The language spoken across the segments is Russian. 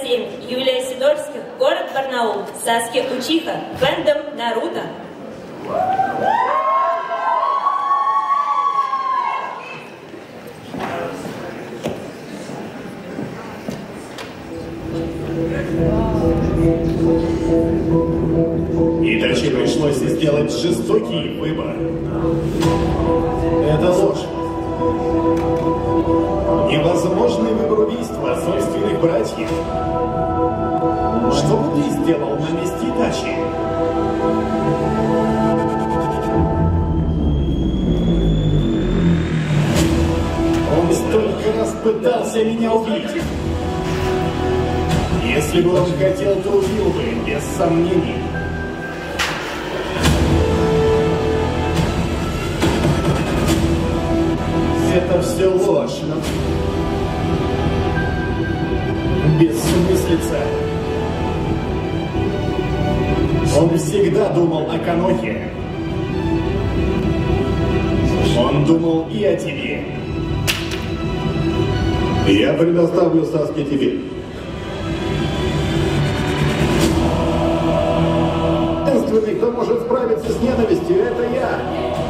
13, Юлия Сидорских, город Барнаул, Саски Учиха, фэндом Наруто. Итачи пришлось сделать жестокий выбор. Это ложь. Невозможный выбор убийства собственных братьев. Что бы ты сделал на месте Итачи? Он столько раз пытался меня убить. Если бы он хотел, то убил бы, без сомнений. Это все ложь. Бессмыслица. Он всегда думал о Канохе. Он думал и о тебе. Я предоставлю Саске тебе. Единственный, кто может справиться с ненавистью, это я.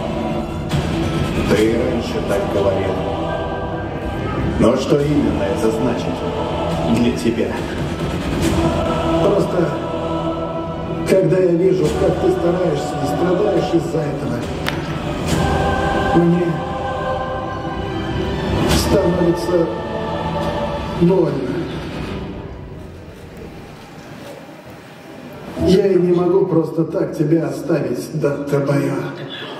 Ты раньше так говорил. Но что именно это значит для тебя? Просто, когда я вижу, как ты стараешься и страдаешь из-за этого, мне становится больно. Я и не могу просто так тебя оставить, Даттабайо.